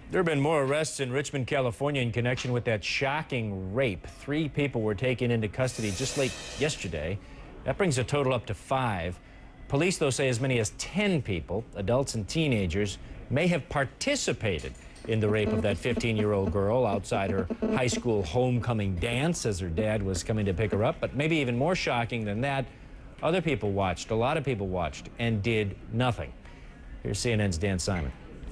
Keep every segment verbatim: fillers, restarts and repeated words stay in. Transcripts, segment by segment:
There have been more arrests in Richmond, California in connection with that shocking rape. Three people were taken into custody just late yesterday. That brings the total up to five. Police, though, say as many as ten people, adults and teenagers, may have participated in the rape of that fifteen-year-old girl outside her high school homecoming dance as her dad was coming to pick her up. But maybe even more shocking than that, other people watched, a lot of people watched, and did nothing. Here's C N N's Dan Simon.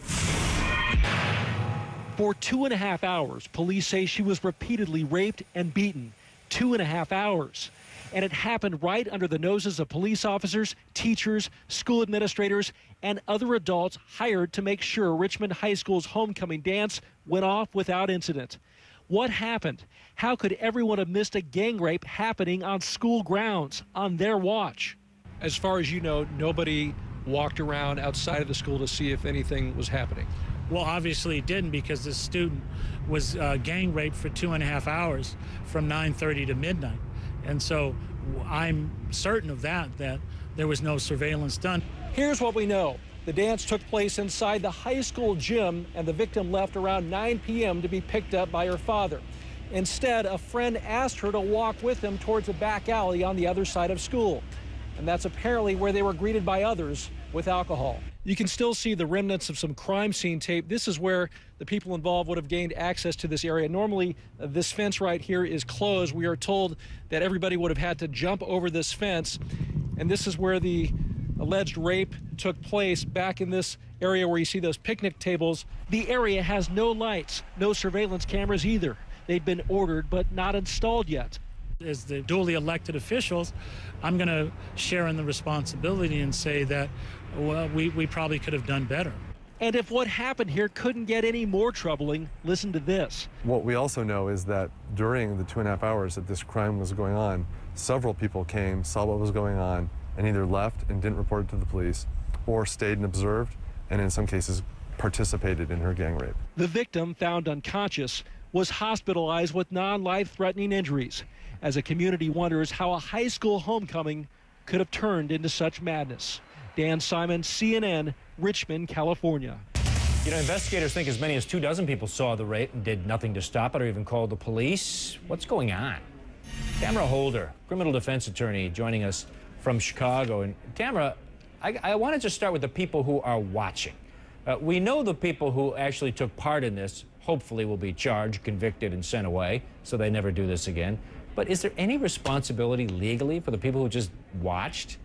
For two and a half hours, police say she was repeatedly raped and beaten. Two and a half hours. And it happened right under the noses of police officers, teachers, school administrators, and other adults hired to make sure Richmond High School's homecoming dance went off without incident. What happened? How could everyone have missed a gang rape happening on school grounds on their watch? As far as you know, nobody walked around outside of the school to see if anything was happening. Well, obviously it didn't, because this student was uh, gang raped for two and a half hours from nine thirty to midnight. And so I'm certain of that, that there was no surveillance done. Here's what we know. The dance took place inside the high school gym, and the victim left around nine p m to be picked up by her father. Instead, a friend asked her to walk with him towards a back alley on the other side of school. And that's apparently where they were greeted by others with alcohol. You can still see the remnants of some crime scene tape. This is where the people involved would have gained access to this area. Normally, uh, this fence right here is closed. We are told that everybody would have had to jump over this fence. And this is where the alleged rape took place, back in this area where you see those picnic tables. The area has no lights, no surveillance cameras either. They'd been ordered but not installed yet. As the duly elected officials, I'm going to share in the responsibility and say that, well, we, we probably could have done better. And if what happened here couldn't get any more troubling, listen to this. What we also know is that during the two and a half hours that this crime was going on, several people came, saw what was going on, and either left and didn't report it to the police, or stayed and observed, and in some cases participated in her gang rape. The victim, found unconscious, was hospitalized with non-life-threatening injuries, as a community wonders how a high school homecoming could have turned into such madness. Dan Simon, C N N, Richmond, California. You know, investigators think as many as two dozen people saw the rape and did nothing to stop it or even called the police. What's going on? Tamara Holder, criminal defense attorney, joining us from Chicago. And Tamara, I, I want to just start with the people who are watching. Uh, we know the people who actually took part in this hopefully will be charged, convicted, and sent away, so they never do this again. But is there any responsibility legally for the people who just watched?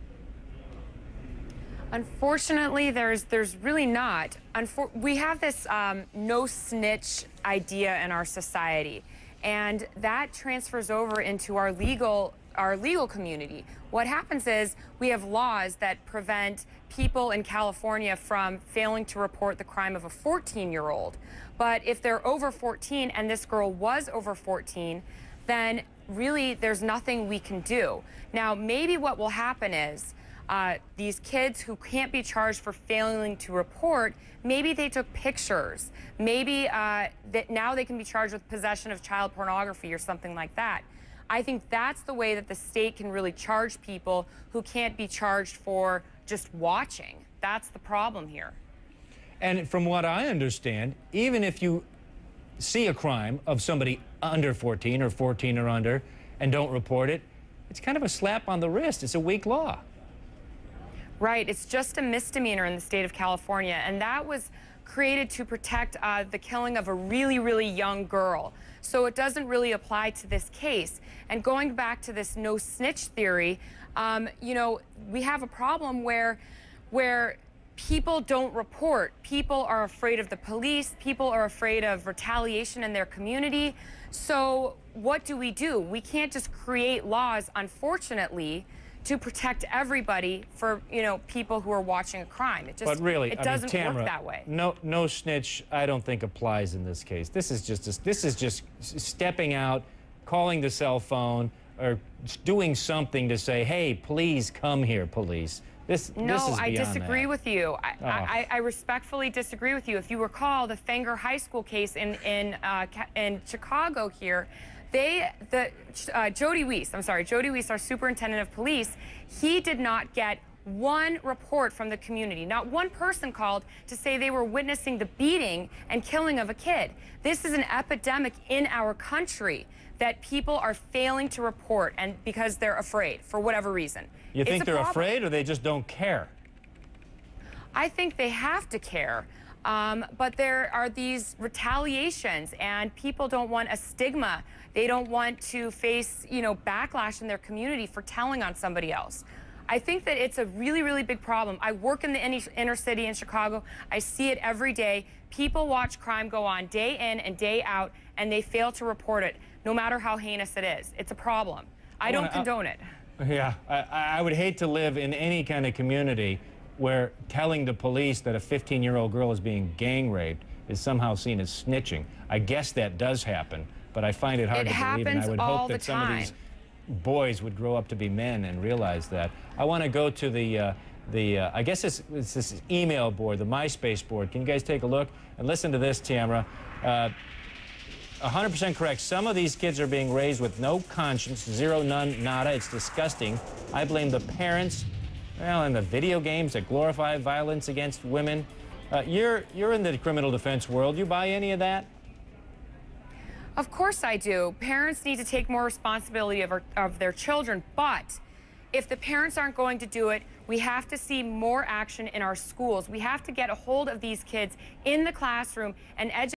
Unfortunately, there's there's really not. Unfor we have this um, no snitch idea in our society, and that transfers over into our legal our legal community. What happens is we have laws that prevent people in California from failing to report the crime of a fourteen-year-old. But if they're over fourteen and this girl was over fourteen, then really there's nothing we can do. Now, maybe what will happen is uh, these kids who can't be charged for failing to report, maybe they took pictures. Maybe uh, that now they can be charged with possession of child pornography or something like that. I think that's the way that the state can really charge people who can't be charged for just watching. That's the problem here. And from what I understand, even if you see a crime of somebody under fourteen or fourteen or under and don't report it, it's kind of a slap on the wrist. It's a weak law. Right. It's just a misdemeanor in the state of California, and that was created to protect uh, the killing of a really, really young girl. So it doesn't really apply to this case. And going back to this no snitch theory, um, you know, we have a problem where, where people don't report. People are afraid of the police. People are afraid of retaliation in their community. So what do we do? We can't just create laws, unfortunately, to protect everybody for, you know, people who are watching a crime. It just, but really, it I doesn't mean, Tamara, work that way. No, no snitch, I don't think applies in this case. This is just, a, this is just stepping out, calling the cell phone, or doing something to say, hey, please come here, police. This, no, this is I disagree that. with you. I, oh. I, I respectfully disagree with you. If you recall the Fenger High School case in in uh, in Chicago here, they the uh, Jody Weiss, I'm sorry, Jody Weiss, our superintendent of police, he did not get one report from the community. Not one person called to say they were witnessing the beating and killing of a kid. This is an epidemic in our country that people are failing to report, and because they're afraid for whatever reason. You think they're problem. afraid, or they just don't care? I think they have to care. Um, but there are these retaliations, and people don't want a stigma. They don't want to face, you know, backlash in their community for telling on somebody else. I think that it's a really, really big problem. I work in the inner city in Chicago. I see it every day. People watch crime go on day in and day out, and they fail to report it, no matter how heinous it is. It's a problem. I don't condone it. Yeah, I, I would hate to live in any kind of community where telling the police that a fifteen-year-old girl is being gang raped is somehow seen as snitching. I guess that does happen, but I find it hard It to believe, and I would all hope that the some of time. these boys would grow up to be men and realize that. I want to go to the, uh, the uh, I guess it's, it's this email board, the MySpace board. Can you guys take a look and listen to this, Tamara? Uh, one hundred percent correct. Some of these kids are being raised with no conscience, zero, none, nada. It's disgusting. I blame the parents. Well, and the video games that glorify violence against women. Uh, you're, you're in the criminal defense world. You buy any of that? Of course I do. Parents need to take more responsibility of, our, of their children, but if the parents aren't going to do it, we have to see more action in our schools. We have to get a hold of these kids in the classroom and educate